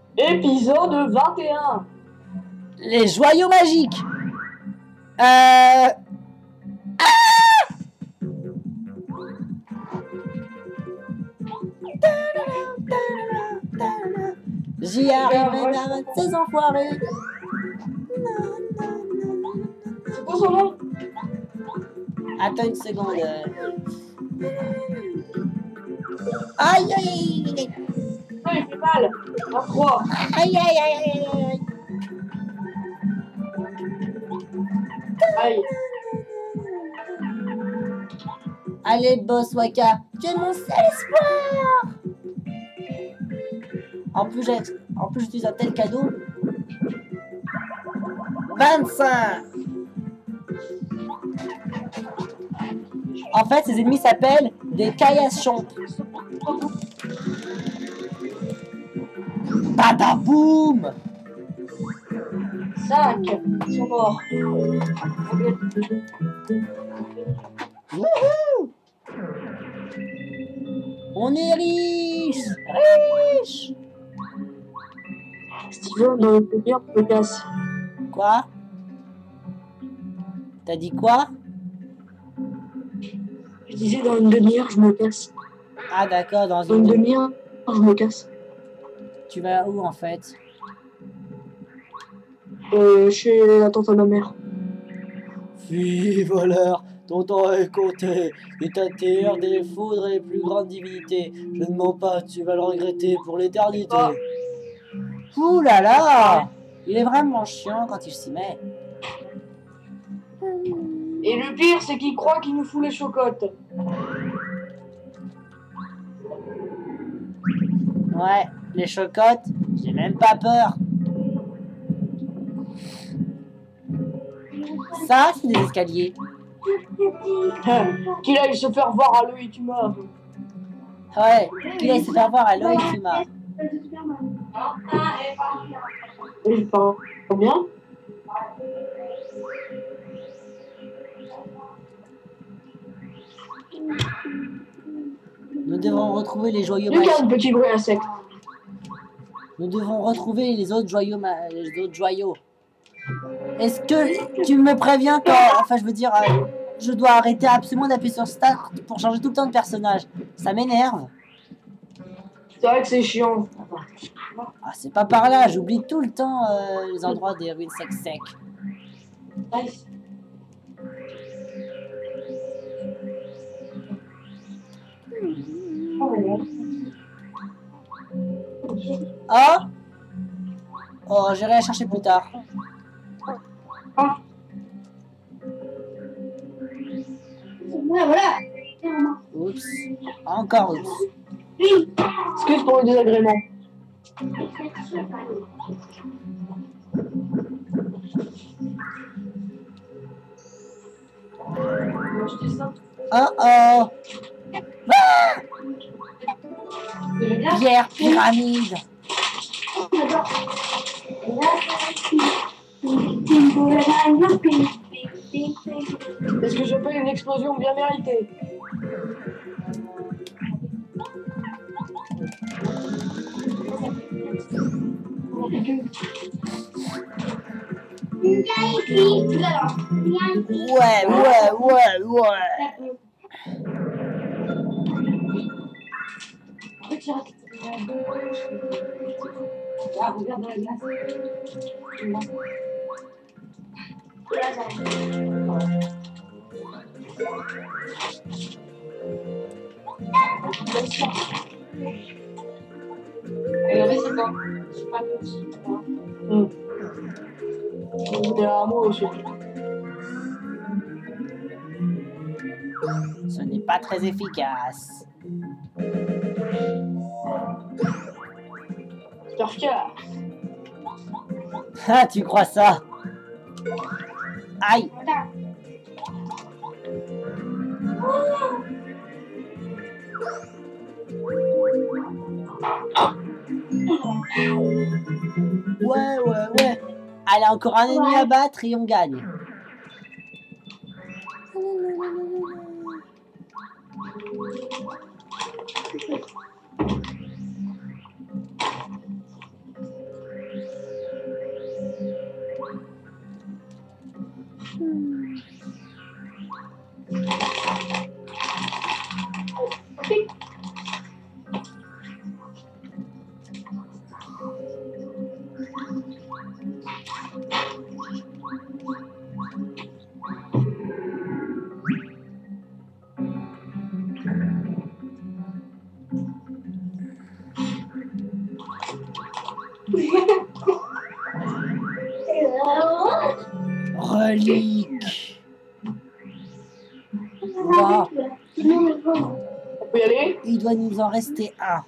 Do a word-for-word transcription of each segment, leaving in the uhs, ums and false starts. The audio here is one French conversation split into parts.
Épisode vingt et un. Les joyaux magiques. Euh... Ah J'y arrive, mesdames, ces enfoirés. C'est quoi son nom? Attends une seconde. Aïe, aïe, aïe, aïe. Non, il fait mal. À trois. Aïe, aïe, aïe, aïe, aïe. Aïe. Allez, boss Waka, tu es mon seul espoir. En plus, j'ai, en plus, j'utilise un tel cadeau. vingt-cinq. En fait, ces ennemis s'appellent des caillassons. Badaboum. cinq. Ils sont morts. Wouhou. On est riche. Riche. Steven, dans le demi-heure, je me casse. Quoi? T'as dit quoi? Je disais dans une demi-heure, je me casse. Ah d'accord, dans Dans une... une demi-heure, je me casse. Tu vas où en fait? Euh, chez la tante à ma mère. Fui, voleur, ton temps est compté. Et ta terre des foudres et les plus grandes divinités. Je ne mens pas, tu vas le regretter pour l'éternité. Ah. Ouh là là! Il est vraiment chiant quand il s'y met. Et le pire, c'est qu'il croit qu'il nous fout les chocottes. Ouais, les chocottes, j'ai même pas peur. Ça, c'est des escaliers. Qu'il aille se faire voir à l'œil du mort. Ouais, qu'il aille se faire voir à l'œil du mât. Et je parle bien. Nous devons retrouver les joyaux Lucas, magiques. un petit bruit insecte. Nous devons retrouver les autres joyaux, ma... les autres joyaux. Est-ce que tu me préviens quand... Enfin, je veux dire, euh, je dois arrêter absolument d'appuyer sur Start pour changer tout le temps de personnage. Ça m'énerve. C'est vrai que c'est chiant. Ah, c'est pas par là, j'oublie tout le temps euh, les endroits des ruines sec sec. Nice. Oh Oh, j'irai la chercher plus tard. Ah. Voilà, voilà. Oups. Encore oups. Excuse pour le désagrément. Oh oh ah Pierre pyramide. Est-ce que j'appelle une explosion bien méritée? Ouais, ouais, ouais, ouais. Ah, regarde dans la glace. Regardez, c'est quoi? C'est pas petit. Hum. C'est un mot aussi. Ce n'est pas très efficace. Starcar. Ah, tu crois ça? Aïe! Ouais, ouais, ouais. Allez, encore un ennemi à battre et on gagne. Relique. Là, On peut y aller? il doit nous en rester un.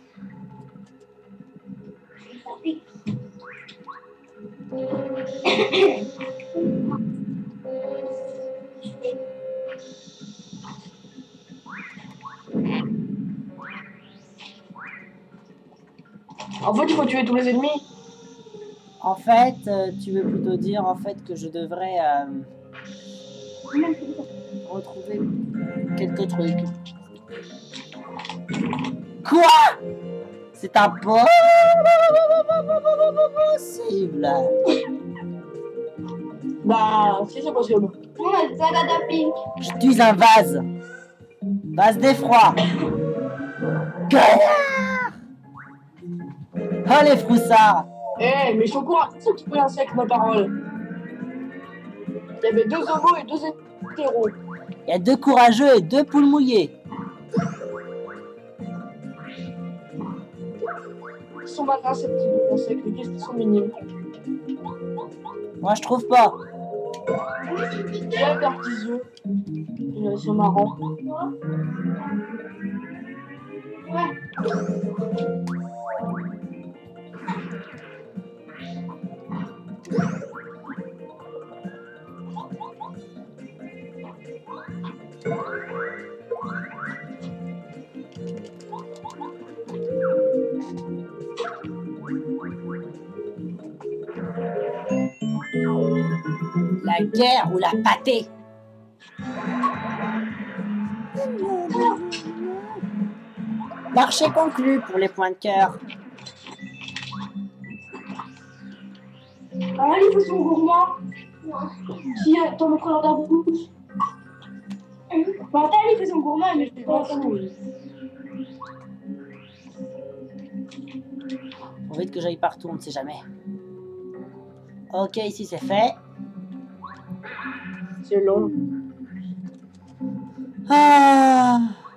En fait, il faut tuer tous les ennemis. En fait, euh, tu veux plutôt dire en fait que je devrais euh, retrouver quelques trucs. Quoi? C'est un po- possible. Bah, si c'est possible. Je tue un vase. Vase d'effroi. Connard! Oh les froussards. Eh, mais je suis au courant, c'est un petit peu insecte, ma parole. Il y avait deux homos et deux hétéros. Il y a deux courageux et deux poules mouillées. Ils sont malins, ces petits insectes, mais qu'est-ce qu'ils sont mignons. Moi je trouve pas. Il y a leurs petits yeux. Ils sont marrants. La guerre ou la pâtée. Marché conclu pour les points de cœur. Ah, il faut son gourmand. Si, euh, ton frère dans la bouche. Mental, il fait son gourmand, mais je ne pas son. Faut vite que j'aille partout, on ne sait jamais. Ok, ici c'est fait. C'est long. Ah.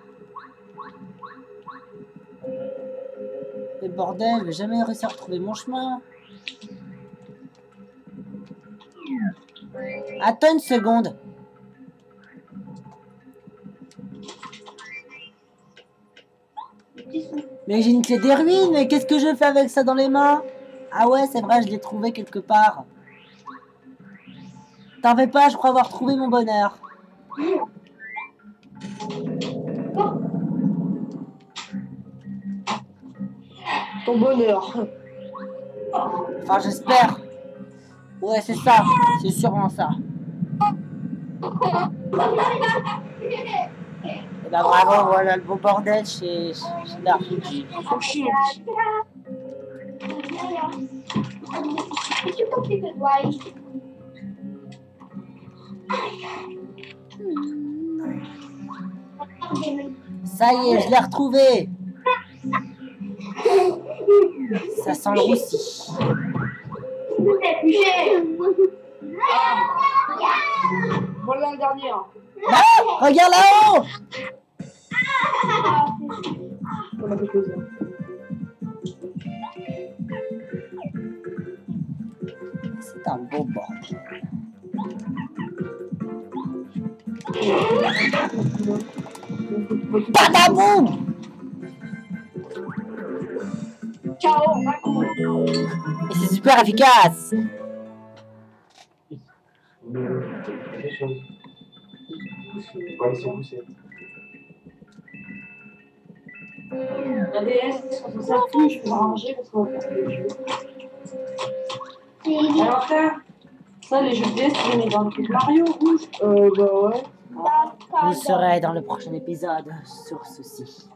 Mais bordel, je vais jamais réussir à retrouver mon chemin. Attends une seconde. Mais j'ai une clé des ruines, mais qu'est-ce que je fais avec ça dans les mains? Ah ouais, c'est vrai, je l'ai trouvé quelque part. T'en fais pas, je crois avoir trouvé mon bonheur. Ton bonheur. Enfin, j'espère. Ouais, c'est ça. C'est sûrement ça. Et bah bravo, voilà le beau bordel chez, chez Darfuji. Faut chier. Ça y est, je l'ai retrouvé. Ça sent le roussi. Voilà la dernière. Ah, regarde là-haut. Ça m'a fait plaisir. C'est un beau bordel. Badaboum. Ciao, un coup. Et c'est super efficace. La D S, quand on s'appuie, je peux m'arranger parce qu'on va faire des jeux. Alors ça, ça les jeux de D S, tu les mets dans le truc Mario rouge. Euh, bah ouais. Vous serez dans le prochain épisode sur ceci.